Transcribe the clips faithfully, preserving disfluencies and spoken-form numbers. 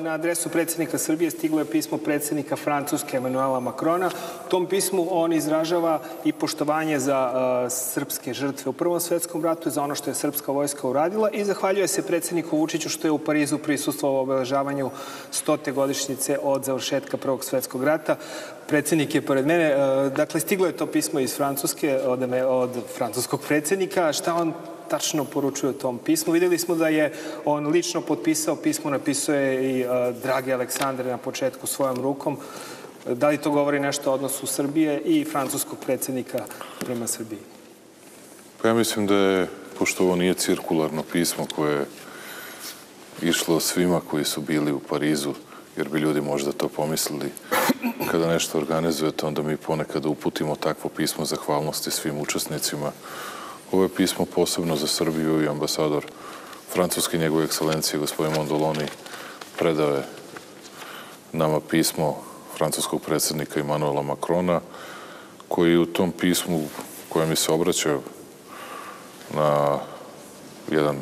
na adresu predsjednika Srbije stiglo je pismo predsjednika Francuske Emanuela Macrona. U tom pismu on izražava i poštovanje za srpske žrtve u Prvom svetskom ratu, za ono što je srpska vojska uradila i zahvaljuje se predsjedniku Vučiću što je u Parizu prisustvovao obeležavanju stote godišnjice od završetka Prvog svetskog rata. Predsjednik je pored mene. Dakle, stiglo je to pismo iz Francuske, od, od francuskog predsjednika. Šta on tačno poručuje u tom pismu? Vidjeli smo da je on lično potpisao pismo, napisuje i Dragi Aleksandre na početku svojom rukom. Da li to govori nešto o odnosu Srbije i francuskog predsjednika prema Srbiji? Pa ja mislim da je, pošto ovo nije cirkularno pismo koje je išlo svima koji su bili u Parizu, jer bi ljudi možda to pomislili, kada nešto organizujete, onda mi ponekad uputimo takvo pismo zahvalnosti svim učesnicima. Ovo je pismo posebno za Srbiju i ambasador Francuske, njegove ekscelencije, gospodin Mondoloni, predao je nama pismo francuskog predsjednika Emanuela Macrona, koji u tom pismu, koje mi se obraća na jedan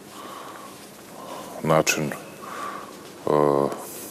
način uh,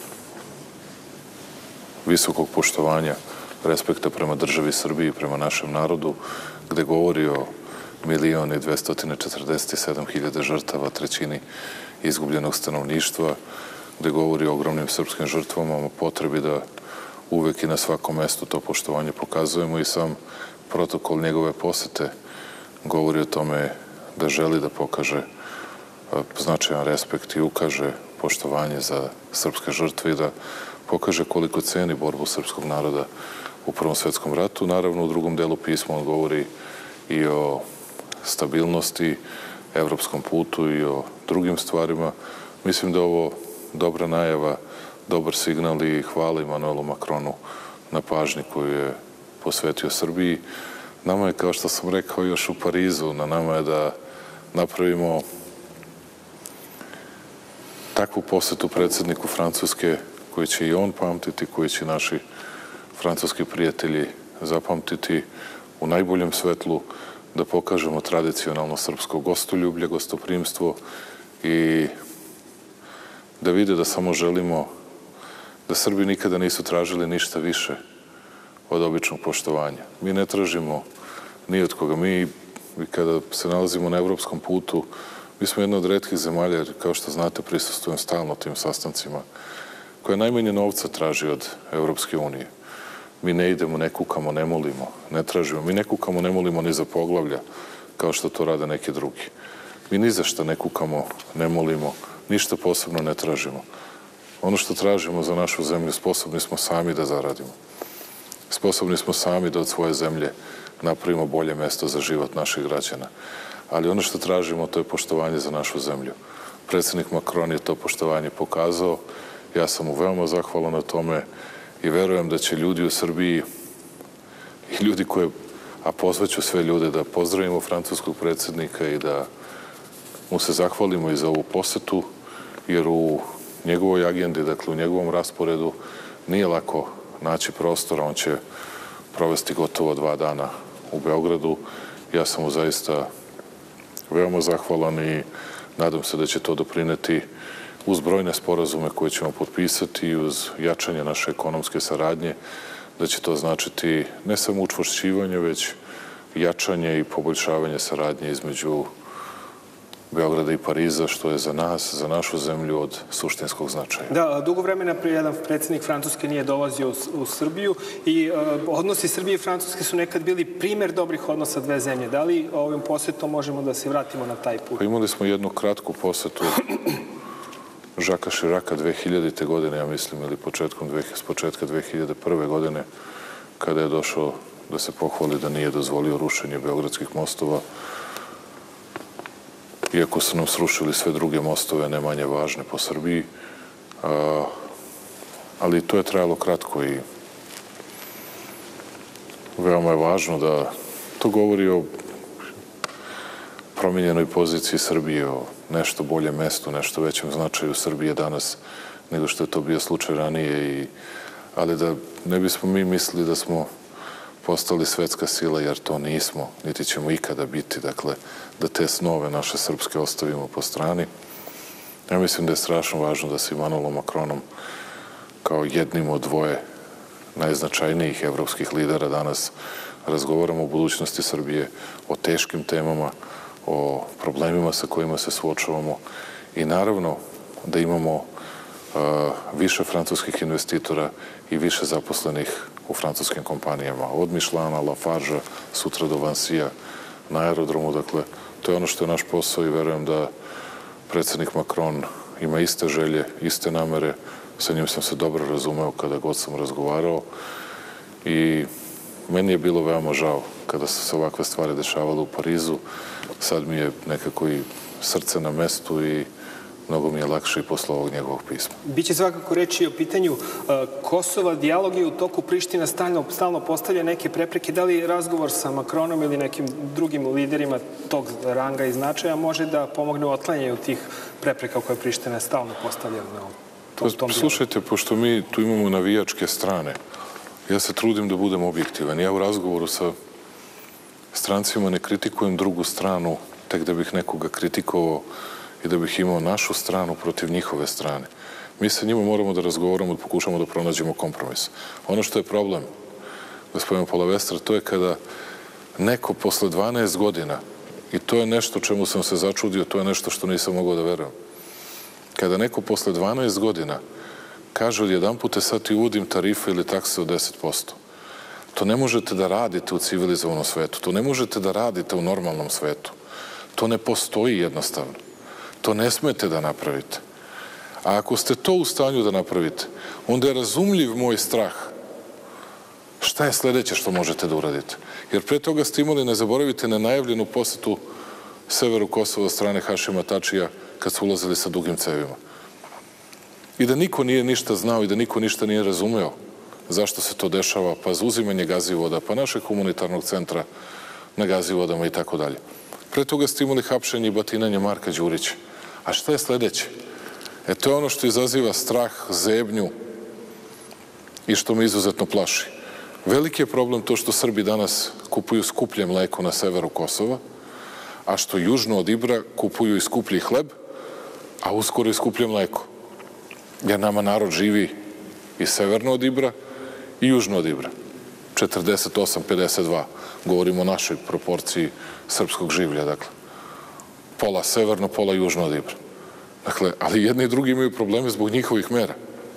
visokog poštovanja, respekta prema državi Srbiji i prema našem narodu, gde govori o milion i dvesta četrdeset sedam hiljada žrtava, trećini izgubljenog stanovništva, gde govori o ogromnim srpskim žrtvama, o potrebi da uvek i na svakom mestu to poštovanje pokazujemo i sam protokol njegove posete govori o tome da želi da pokaže značajan respekt i ukaže poštovanje za srpske žrtve i da pokaže koliko ceni borbu srpskog naroda u Prvom svetskom ratu. Naravno, u drugom delu pisma on govori i o stabilnosti, evropskom putu i o drugim stvarima. Mislim da je ovo dobra najava, dobar signal i hvala Emanuelu Macronu na pažnji koju je posvetio Srbiji. Nama je, kao što sam rekao, još u Parizu, na nama je da napravimo takvu posetu predsjedniku Francuske koji će i on pamtiti, koji će naši francuski prijatelji zapamtiti u najboljem svetlu, da pokažemo tradicionalno srpsko gostoljublje, gostoprimstvo i da vide da samo želimo da Srbi nikada nisu tražili ništa više od običnog poštovanja. Mi ne tražimo ni od koga. Mi, kada se nalazimo na evropskom putu, mi smo jedna od retkih zemalja, jer kao što znate, prisustvujem stalno tim sastancima, koja najmanje novca traži od Evropske unije. Mi ne idemo, ne kukamo, ne molimo, ne tražimo. Mi ne kukamo, ne molimo ni za poglavlja, kao što to rade neki drugi. Mi ni za šta ne kukamo, ne molimo, ništa posebno ne tražimo. Ono što tražimo za našu zemlju, sposobni smo sami da zaradimo. Sposobni smo sami da od svoje zemlje napravimo bolje mesto za život naših građana. Ali ono što tražimo, to je poštovanje za našu zemlju. Predsjednik Macron je to poštovanje pokazao. Ja sam mu veoma zahvalan na tome i verujem da će ljudi u Srbiji i ljudi koje, a pozvaću sve ljude da pozdravimo francuskog predsjednika i da mu se zahvalimo i za ovu posetu, jer u njegovoj agendi, dakle u njegovom rasporedu, nije lako naći prostora. On će provesti gotovo dva dana u Beogradu. Ja sam mu zaista veoma zahvalan i nadam se da će to doprineti uz brojne sporazume koje ćemo potpisati i uz jačanje naše ekonomske saradnje, da će to značiti ne samo učvršćivanje, već jačanje i poboljšavanje saradnje između Beograda i Pariza, što je za nas, za našu zemlju od suštinskog značaja. Da, dugo vremena prije jedan predsjednik Francuske nije dolazio u, u Srbiju i uh, odnosi Srbije i Francuske su nekad bili primer dobrih odnosa dve zemlje. Da li ovim posjetom možemo da se vratimo na taj put? Pa imali smo jednu kratku posetu Žaka Širaka dve hiljadite. godine, ja mislim, ili početkom, s početka dve hiljade prve. godine, kada je došao da se pohvali da nije dozvolio rušenje beogradskih mostova, iako su nam srušili sve druge mostove, ne manje važne po Srbiji. A, ali to je trajalo kratko i veoma je važno da to govori o promijenjenoj poziciji Srbije, o nešto boljem mestu, nešto većem značaju Srbije danas nego što je to bio slučaj ranije. I, ali da ne bismo mi mislili da smo postali svetska sila, jer to nismo, niti ćemo ikada biti. Dakle, da te snove naše srpske ostavimo po strani. Ja mislim da je strašno važno da se Emmanuelom Macronom kao jednim od dvoje najznačajnijih evropskih lidera danas razgovaramo o budućnosti Srbije, o teškim temama, o problemima sa kojima se suočavamo i naravno da imamo uh, više francuskih investitora i više zaposlenih u francuskim kompanijama. Od Michelina, Lafarge, sutra do Vansija, na aerodromu. Dakle, to je ono što je naš posao i verujem da predsednik Macron ima iste želje, iste namere. Sa njim sam se dobro razumeo kada god sam razgovarao i meni je bilo veoma žao kada su se ovakve stvari dešavale u Parizu. Sad mi je nekako i srce na mestu i mnogo mi je lakše i posle ovog njegovog pisma. Biće svakako reći o pitanju Kosova. Dijalog je u toku. Priština stalno, stalno postavlja neke prepreke. Da li razgovor sa Macronom ili nekim drugim liderima tog ranga i značaja može da pomogne u otklanjanju tih prepreka koje Priština stalno postavlja na tom, tom dijalogu? Slušajte, pošto mi tu imamo navijačke strane, ja se trudim da budem objektivan. Ja u razgovoru sa strancima ne kritikujem drugu stranu tek da bih nekoga kritikovao i da bih imao našu stranu protiv njihove strane. Mi sa njima moramo da razgovaramo, da pokušamo da pronađemo kompromis. Ono što je problem, gospodin Polavestra, to je kada neko posle dvanaest godina, i to je nešto čemu sam se začudio, to je nešto što nisam mogao da verujem, kada neko posle dvanaest godina kaže odjedan put sad ti uvodim tarife ili takse od deset posto. To ne možete da radite u civilizovanom svetu, to ne možete da radite u normalnom svetu. To ne postoji jednostavno. To ne smete da napravite. A ako ste to u stanju da napravite, onda je razumljiv moj strah. Šta je sledeće što možete da uradite? Jer pre toga ste imali, ne zaboravite, nenajavljenu posetu severu Kosova od strane Hašima Tačija kad su ulazili sa dugim cevima. I da niko nije ništa znao i da niko ništa nije razumeo zašto se to dešava, pa za uzimanje Gazivoda, pa našeg humanitarnog centra na Gazivodama i tako dalje. Pre toga ste imali hapšenje i batinanje Marka Đurića. A šta je sledeće? E to je ono što izaziva strah, zebnju i što me izuzetno plaši. Veliki je problem to što Srbi danas kupuju skuplje mleko na severu Kosova, a što južno od Ibra kupuju i skuplji hleb, a uskoro i skuplje mleko. Jer nama narod živi i severno od Ibra i južno od Ibra. četrdeset osam pedeset dva. Govorimo o našoj proporciji srpskog življa, dakle. Pola severno, pola južno od Ibra. Dakle, ali jedni i drugi imaju probleme zbog njihovih mera.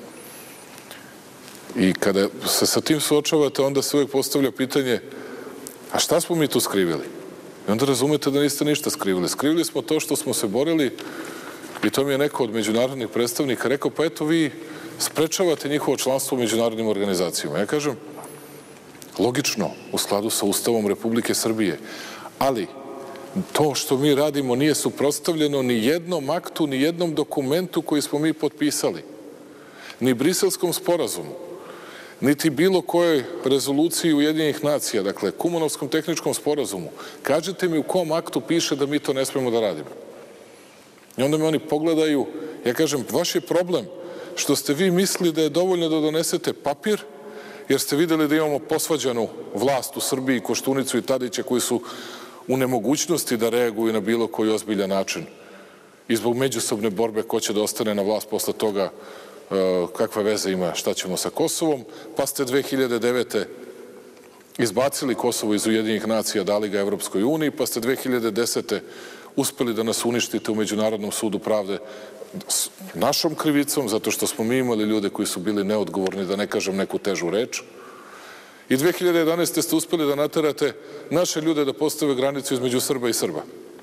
I kada se sa tim suočavate, onda se uvijek postavlja pitanje, a šta smo mi tu skrivili? I onda razumete da niste ništa skrivili. Skrivili smo to što smo se borili i to mi je neko od međunarodnih predstavnika rekao, pa eto vi sprečavate njihovo članstvo u međunarodnim organizacijama. Ja kažem, logično, u skladu sa Ustavom Republike Srbije, ali to što mi radimo nije suprotstavljeno ni jednom aktu, ni jednom dokumentu koji smo mi potpisali, ni Briselskom sporazumu, niti bilo kojoj rezoluciji Ujedinjenih nacija, dakle, Kumanovskom tehničkom sporazumu. Kažete mi u kom aktu piše da mi to ne smemo da radimo. I onda me oni pogledaju, ja kažem, vaš je problem što ste vi mislili da je dovoljno da donesete papir, jer ste videli da imamo posvađanu vlast u Srbiji, Koštunicu i Tadića, koji su u nemogućnosti da reaguju na bilo koji ozbiljan način i zbog međusobne borbe ko će da ostane na vlast posle toga, kakve veze ima šta ćemo sa Kosovom, pa ste dve hiljade devete. izbacili Kosovo iz Ujedinjenih nacija, dali ga Evropskoj uniji, pa ste dve hiljade desete. uspeli da nas uništite u Međunarodnom sudu pravde našom krivicom, zato što smo mi imali ljude koji su bili neodgovorni, da ne kažem neku težu reč. I dve hiljade jedanaeste. ste uspeli da naterate naše ljude da postave granicu između Srba i Srba.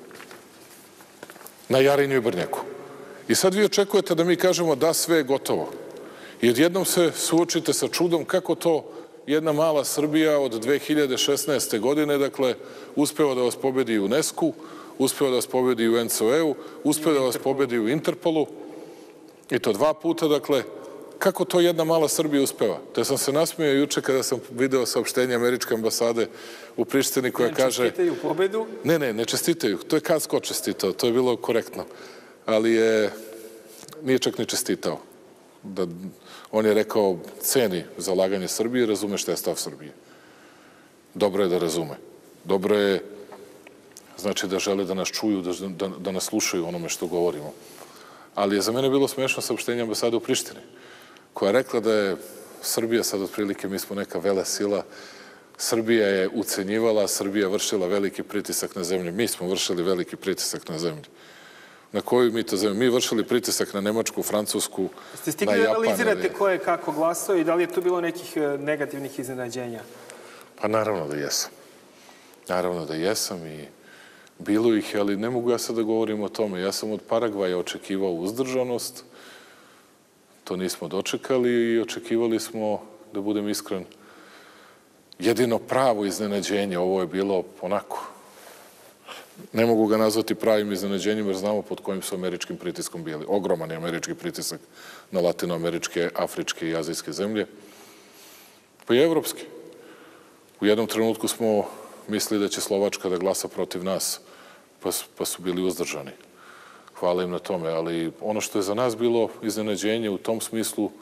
Na Jarinju i Brnjaku. I sad vi očekujete da mi kažemo da sve je gotovo. I odjednom se suočite sa čudom kako to jedna mala Srbija od dve hiljade šesnaeste. godine, dakle, uspeva da vas pobedi u UNESCO-u, uspeva da vas pobedi u en ce o e-u, uspeva da vas pobedi u Interpolu, i to dva puta, dakle, kako to jedna mala Srbija uspeva? Te sam se nasmijao juče kada sam video saopštenje američke ambasade u Prištini koja kaže... Ne čestitaju pobedu? Ne, ne, ne čestitaju. To je kad ko čestitao, to je bilo korektno. Ali je... nije čak ni čestitao. Da, on je rekao, ceni zalaganje Srbije, razume šta je stav Srbije. Dobro je da razume. Dobro je, znači da žele da nas čuju, da, da, da nas slušaju onome što govorimo. Ali je za mene bilo smešno saopštenje ambasade u Prištini, koja je rekla da je Srbija sad otprilike, mi smo neka vele sila, Srbija je ucenjivala, Srbija vršila veliki pritisak na zemlju. Mi smo vršili veliki pritisak na zemlju. Na koju mi to zemlju? Mi vršili pritisak na Nemačku, Francusku, na Japan. Ste stigli da analizirate ko je kako glasao i da li je tu bilo nekih negativnih iznenađenja? Pa naravno da jesam. Naravno da jesam i bilo ih, ali ne mogu ja sad da govorim o tome. Ja sam od Paragvaja očekivao uzdržanost, to nismo dočekali i očekivali smo, da budem iskren, jedino pravo iznenađenje. Ovo je bilo onako. Ne mogu ga nazvati pravim iznenađenjem jer znamo pod kojim su američkim pritiskom bili. Ogroman je američki pritisak na latinoameričke, afričke i azijske zemlje, pa i evropske. U jednom trenutku smo mislili da će Slovačka da glasa protiv nas, pa, pa su bili uzdržani. Hvala im na tome, ali ono što je za nas bilo iznenađenje u tom smislu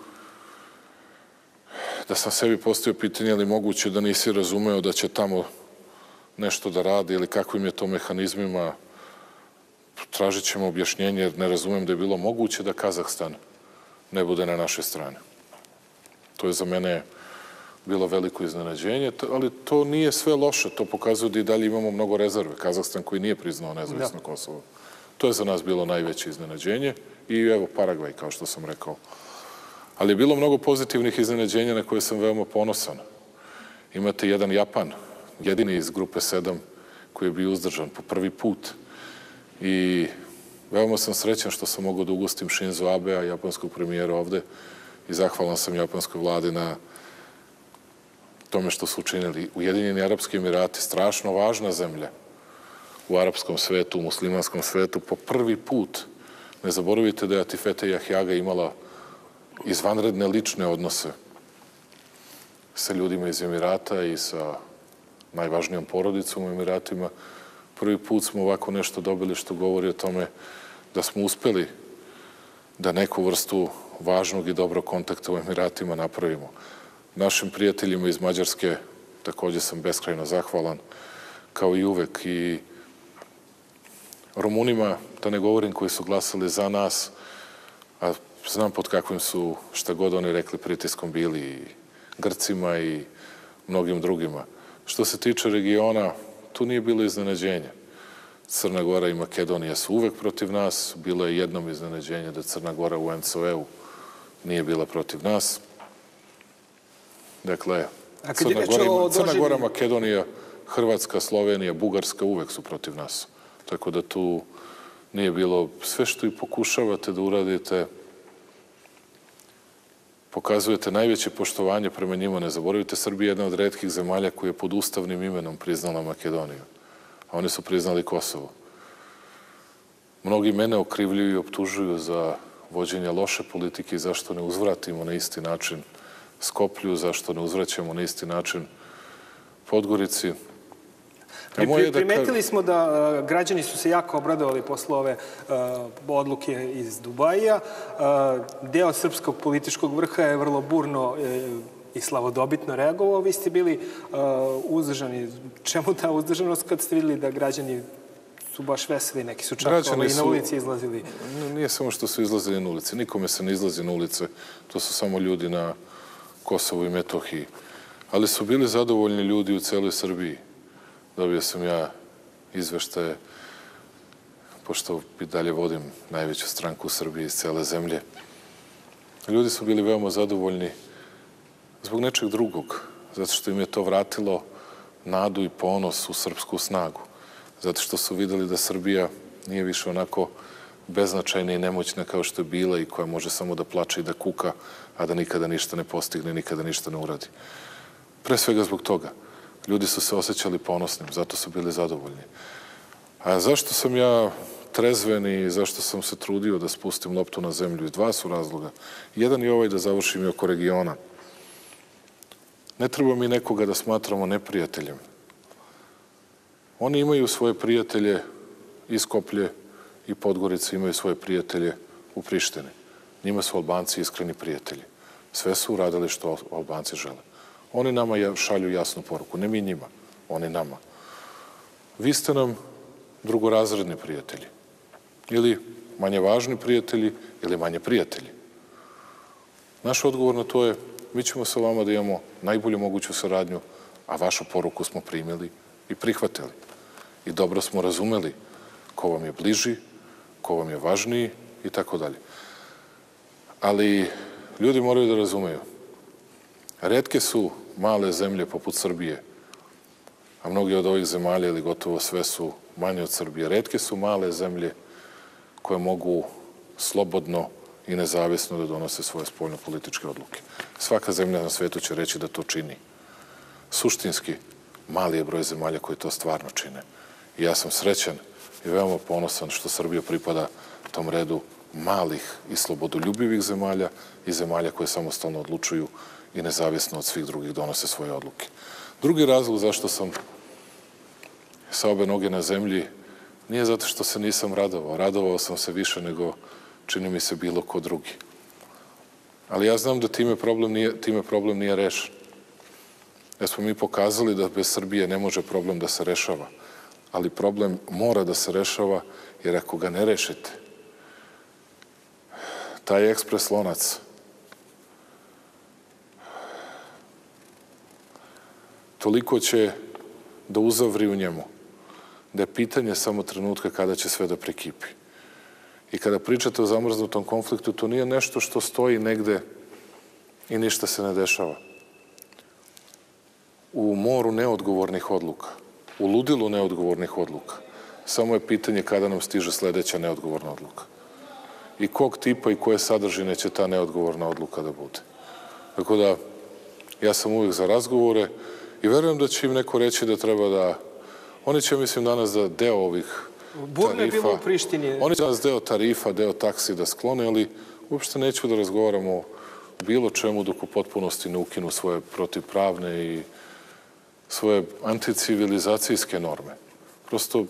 da sam sebi postavio pitanje ali moguće da nisi razumeo da će tamo nešto da radi ili kakvim je to mehanizmima. Tražit ćemo objašnjenje jer ne razumem da je bilo moguće da Kazahstan ne bude na našoj strani. To je za mene bilo veliko iznenađenje, ali to nije sve loše. To pokazuje da i dalje imamo mnogo rezerve. Kazahstan koji nije priznao nezavisno Kosovo. To je za nas bilo najveće iznenađenje i evo Paragvaj, kao što sam rekao. Ali je bilo mnogo pozitivnih iznenađenja na koje sam veoma ponosan. Imate jedan Japan, jedini iz grupe sedam koji je bio uzdržan po prvi put. I veoma sam srećan što sam mogao da ugostim Shinzo Abea, japanskog premijera ovde i zahvalan sam japanskoj vladi na tome što su učinili. Ujedinjeni Arapski Emirati, strašno važna zemlja u arapskom svetu, u muslimanskom svetu, po prvi put. Ne zaboravite da je Atifete Jahjaga imala izvanredne lične odnose sa ljudima iz Emirata i sa najvažnijom porodicom u Emiratima. Prvi put smo ovako nešto dobili što govori o tome da smo uspeli da neku vrstu važnog i dobrog kontakta u Emiratima napravimo. Našim prijateljima iz Mađarske takođe sam beskrajno zahvalan, kao i uvek. I Rumunima, da ne govorim, koji su glasali za nas, a znam pod kakvim su, šta god oni rekli, pritiskom bili i Grcima i mnogim drugima. Što se tiče regiona, tu nije bilo iznenađenja. Crna Gora i Makedonija su uvek protiv nas. Bilo je jednom iznenađenje da Crna Gora u en ce o e-u nije bila protiv nas. Dakle, Crna Gora, Crna Gora, Makedonija, Hrvatska, Slovenija, Bugarska uvek su protiv nas. Tako da tu nije bilo sve što i pokušavate da uradite. Pokazujete najveće poštovanje prema njima. Ne zaboravite, Srbija je jedna od retkih zemalja koja je pod ustavnim imenom priznala Makedoniju. A oni su priznali Kosovo. Mnogi mene okrivljuju i optužuju za vođenje loše politike i zašto ne uzvratimo na isti način Skoplju, zašto ne uzvraćamo na isti način Podgorici. Primetili smo da građani su se jako obradovali posle ove odluke iz Dubaija. Deo srpskog političkog vrha je vrlo burno i slavodobitno reagovao. Vi ste bili uzdržani. Čemu ta uzdržanost kad ste videli da građani su baš veseli, neki su čak i na ulici izlazili? Nije samo što su izlazili na ulici. Nikome se ne izlazi na ulice. To su samo ljudi na Kosovu i Metohiji. Ali su bili zadovoljni ljudi u celoj Srbiji. Dobio sam ja izveštaje, pošto i dalje vodim najveću stranku u Srbiji iz cele zemlje. Ljudi su bili veoma zadovoljni zbog nečeg drugog, zato što im je to vratilo nadu i ponos u srpsku snagu, zato što su videli da Srbija nije više onako beznačajna i nemoćna kao što je bila i koja može samo da plače i da kuka, a da nikada ništa ne postigne, nikada ništa ne uradi. Pre svega zbog toga. Ljudi su se osjećali ponosnim, zato su bili zadovoljni. A zašto sam ja trezven i zašto sam se trudio da spustim loptu na zemlju? Iz dva su razloga. Jedan je ovaj da završim i oko regiona. Ne treba mi nekoga da smatramo neprijateljem. Oni imaju svoje prijatelje iz Skoplje i Podgorice, imaju svoje prijatelje u Prištini. Njima su Albanci iskreni prijatelji. Sve su uradili što Albanci žele. Oni nama šalju jasnu poruku, ne mi njima, oni nama. Vi ste nam drugorazredni prijatelji. Ili manje važni prijatelji ili manje prijatelji. Naš odgovor na to je, mi ćemo sa vama da imamo najbolju moguću saradnju, a vašu poruku smo primili i prihvatili. I dobro smo razumeli ko vam je bliži, ko vam je važniji i tako dalje. Ali ljudi moraju da razumeju. Retke su male zemlje poput Srbije, a mnogi od ovih zemalja ili gotovo sve su manje od Srbije. Retke su male zemlje koje mogu slobodno i nezavisno da donose svoje spoljno-političke odluke. Svaka zemlja na svetu će reći da to čini. Suštinski, mali je broj zemalja koji to stvarno čine. I ja sam srećan i veoma ponosan što Srbija pripada tom redu malih i slobodoljubivih zemalja i zemalja koje samostalno odlučuju i nezavisno od svih drugih donose svoje odluke. Drugi razlog zašto sam sa obe noge na zemlji nije zato što se nisam radovao. Radovao sam se više nego čini mi se bilo ko drugi. Ali ja znam da time problem nije, time problem nije rešen. Jer smo mi pokazali da bez Srbije ne može problem da se rešava. Ali problem mora da se rešava, jer ako ga ne rešite, taj ekspres lonac toliko će da uzavri u njemu, da je pitanje samo trenutka kada će sve da prekipi. I kada pričate o zamrznutom konfliktu, to nije nešto što stoji negde i ništa se ne dešava. U moru neodgovornih odluka, u ludilu neodgovornih odluka, samo je pitanje kada nam stiže sledeća neodgovorna odluka. I kog tipa i koje sadržine će ta neodgovorna odluka da bude. Tako da, ja sam uvijek za razgovore i verujem da će im neko reći da treba da... Oni će, mislim, danas da deo ovih Burno je bilo u Prištini. Oni će danas deo tarifa, deo taksi da sklone, ali uopšte neću da razgovaramo o bilo čemu dok u potpunosti ne ukinu svoje protivpravne i svoje anticivilizacijske norme. Prosto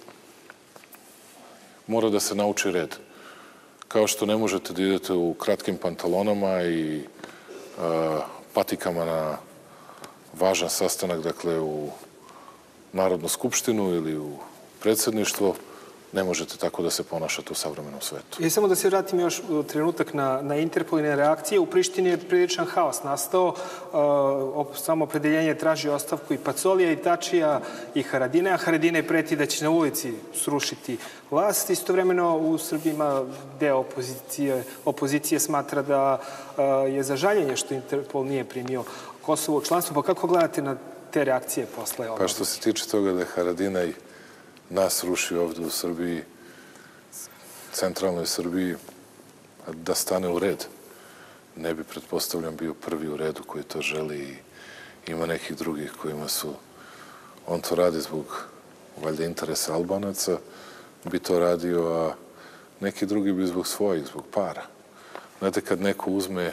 mora da se nauči red. Kao što ne možete da idete u kratkim pantalonama i a, patikama na važan sastanak, dakle u Narodnu skupštinu ili u predsjedništvo, ne možete tako da se ponašate u savremenom svetu. I samo da se vratim još trenutak na, na Interpol i na reakcije. U Prištini je priličan haos nastao. Uh, samo opredeljenje traži ostavku i Pacolija, i Tačija, i Haradine, a Haradine preti da će na ulici srušiti vlast. Istovremeno u Srbiji ima deo opozicije, opozicije smatra da uh, je za žaljenje što Interpol nije primio Kosovo u članstvo. Pa kako gledate na te reakcije posle ovoga? Pa što se tiče toga da je Haradinaj nas ruši ovde u Srbiji, centralnoj Srbiji, da stane u red. Ne bi, pretpostavljam, bio prvi u redu koji to želi i ima nekih drugih kojima su... On to radi zbog, valjda, interesa Albanaca, bi to radio, a neki drugi bi zbog svojih, zbog para. Znate, kad neko uzme...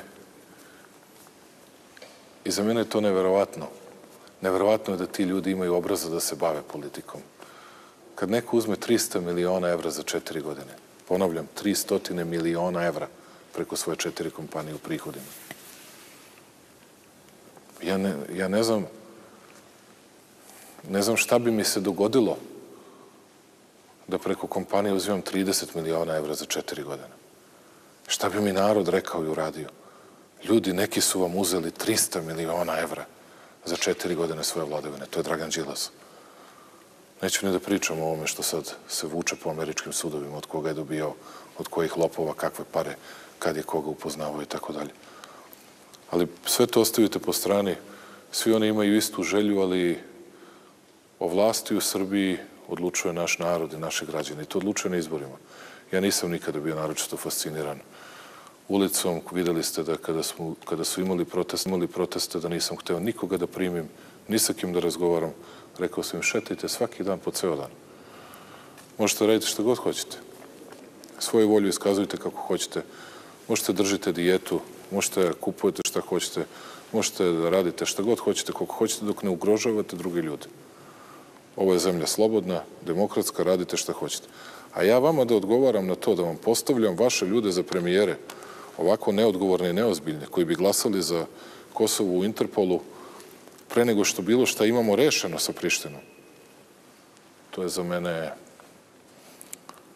I za mene je to neverovatno. Neverovatno je da ti ljudi imaju obraza da se bave politikom. Kad neko uzme trista miliona evra za četiri godine, ponavljam, trista miliona evra preko svoje četiri kompanije u prihodima. Ja ne, ja ne znam, ne znam šta bi mi se dogodilo da preko kompanije uzimam trideset miliona evra za četiri godine. Šta bi mi narod rekao i uradio? Ljudi, neki su vam uzeli trista miliona evra za četiri godine svoje vladavine. To je Dragan Đilas. Neću ni da pričam o ovome što sad se vuče po američkim sudovima, od koga je dobijao, od kojih lopova, kakve pare, kad je koga upoznavao i tako dalje. Ali sve to ostavite po strani. Svi oni imaju istu želju, ali o vlasti u Srbiji odlučuje naš narod i naši građani. I to odlučuje na izborima. Ja nisam nikada bio naročito fasciniran ulicom. Videli ste da kada, smo, kada su imali proteste, imali proteste, da nisam hteo nikoga da primim, ni sa kim da razgovaram. Rekao sam im, šetajte svaki dan po ceo dan. Možete raditi što god hoćete. Svoju volju iskazujte kako hoćete. Možete držite dijetu, možete kupujete šta hoćete, možete da radite šta god hoćete, koliko hoćete, dok ne ugrožavate druge ljude. Ovo je zemlja slobodna, demokratska, radite šta hoćete. A ja vama da odgovaram na to, da vam postavljam vaše ljude za premijere, ovako neodgovorne i neozbiljne, koji bi glasali za Kosovo u Interpolu, pre nego što bilo šta imamo rešeno sa Prištinom. To je za mene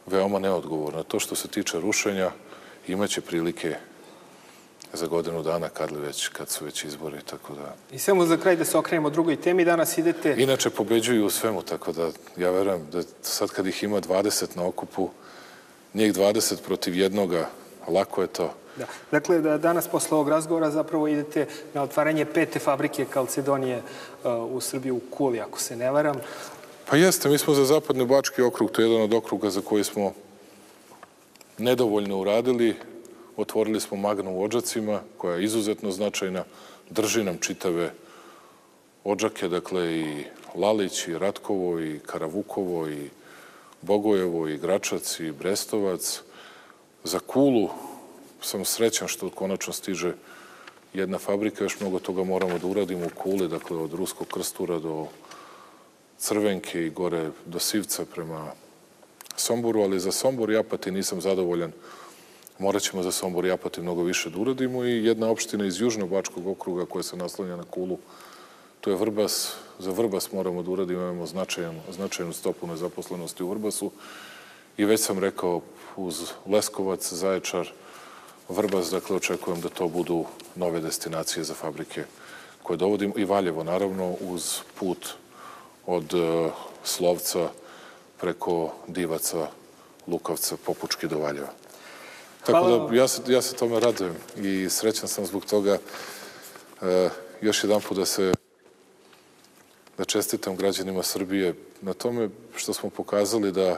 veoma neodgovorno. To što se tiče rušenja, imaće prilike za godinu dana kad li već, kad su već izbori, tako da... I samo za kraj da se okrenemo drugoj temi, danas idete... Inače, pobeđuju u svemu, tako da ja verujem da sad kad ih ima dvadeset na okupu, njih dvadeset protiv jednoga, lako je to. Da. Dakle, da danas posle ovog razgovora zapravo idete na otvaranje pete fabrike kalcedonije uh, u Srbiji, u Kuli, ako se ne varam. Pa jeste, mi smo za Zapadni Bački okrug, to je jedan od okruga za koji smo nedovoljno uradili. Otvorili smo Magnu u Odžacima, koja je izuzetno značajna, drži nam čitave Odžake, dakle i Lalić, i Ratkovo, i Karavukovo, i Bogojevo, i Gračac, i Brestovac. Za Kulu sam srećan što konačno stiže jedna fabrika, još mnogo toga moramo da uradimo u Kuli, dakle od Ruskog Krstura do Crvenke i gore do Sivca prema Somboru, ali za Sombor i Apatin nisam zadovoljan. Morat ćemo za Sombor i Apatin mnogo više da uradimo i jedna opština iz Južnog Bačkog okruga koja se naslanja na Kulu, to je Vrbas. Za Vrbas moramo da uradimo, imamo značajan, značajnu stopu nezaposlenosti u Vrbasu i već sam rekao uz Leskovac, Zaječar, Vrbas, dakle očekujem da to budu nove destinacije za fabrike koje dovodimo i Valjevo, naravno, uz put od uh, Slovca preko Divaca, Lukavca, Popučki do Valjeva. Tako da ja se, ja se tome radujem i srećan sam zbog toga. E, još jedan put da se da čestitam građanima Srbije na tome što smo pokazali da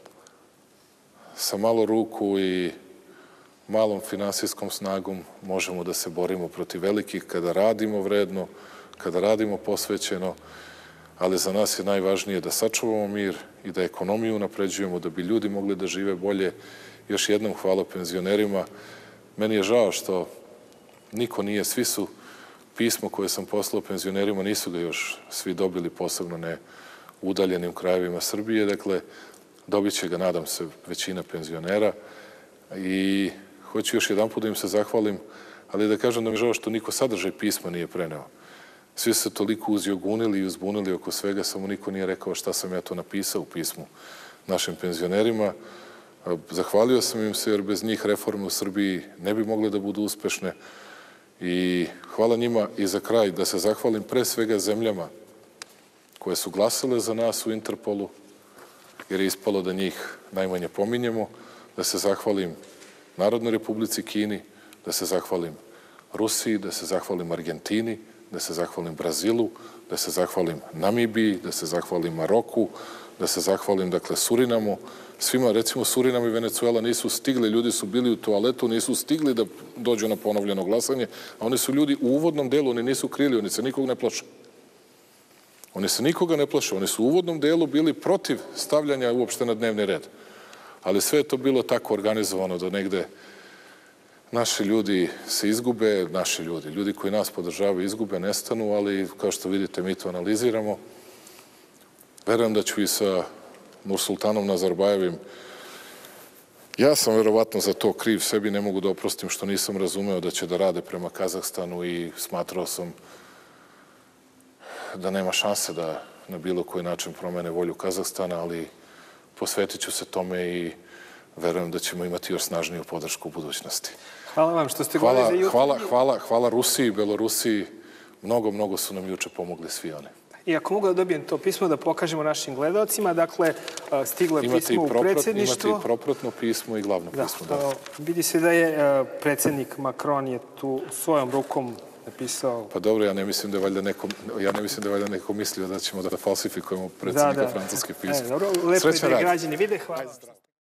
sa malo ruku i malom finansijskom snagom možemo da se borimo protiv velikih kada radimo vredno, kada radimo posvećeno, ali za nas je najvažnije da sačuvamo mir i da ekonomiju napređujemo, da bi ljudi mogli da žive bolje. Još jednom hvala penzionerima. Meni je žao što niko nije, svi su pismo koje sam poslao penzionerima, nisu ga još svi dobili, posebno ne u udaljenim krajevima Srbije. Dakle, dobit će ga, nadam se, većina penzionera. I hoću još jedan put da im se zahvalim, ali da kažem da mi je žao što niko sadržaj pisma nije preneo. Svi su se toliko uzjogunili i uzbunili oko svega, samo niko nije rekao šta sam ja to napisao u pismu našim penzionerima. Zahvalio sam im se jer bez njih reforme u Srbiji ne bi mogle da budu uspešne i hvala njima i za kraj da se zahvalim pre svega zemljama koje su glasale za nas u Interpolu jer je ispalo da njih najmanje pominjemo, da se zahvalim Narodnoj Republici Kini, da se zahvalim Rusiji, da se zahvalim Argentini, da se zahvalim Brazilu, da se zahvalim Namibiji, da se zahvalim Maroku, da se zahvalim, dakle, Surinamu. Svima, recimo, Surinam i Venecuela nisu stigli, ljudi su bili u toaletu, nisu stigli da dođu na ponovljeno glasanje, a oni su ljudi u uvodnom delu, oni nisu krili, oni se nikog ne plaše. Oni se nikoga ne plaše, oni su u uvodnom delu bili protiv stavljanja uopšte na dnevni red. Ali sve je to bilo tako organizovano da negde naši ljudi se izgube, naši ljudi, ljudi koji nas podržavaju izgube, nestanu, ali kao što vidite mi to analiziramo. Verujem da ću i sa Nursultanom Nazarbajevim, ja sam verovatno za to kriv, sebi ne mogu da oprostim što nisam razumeo da će da rade prema Kazahstanu i smatrao sam da nema šanse da na bilo koji način promene volju Kazahstana, ali posvetit ću se tome i verujem da ćemo imati još snažniju podršku u budućnosti. Hvala vam što ste govorili za jutro. Hvala, hvala, hvala Rusiji i Belorusiji. Mnogo, mnogo su nam juče pomogli svi oni. I ako mogu da dobijem to pismo da pokažemo našim gledalcima, dakle, stiglo je pismo u predsjedništvo. Imate i propratno pismo i glavno pismo. Da, vidi se da je predsjednik Macron je tu svojom rukom napisao... Pa dobro, ja ne mislim da je valjda neko, ja ne mislim da je valjda neko mislio da ćemo da falsifikujemo predsjednika francuske pismo. Lepo je da je građani vide. Hvala.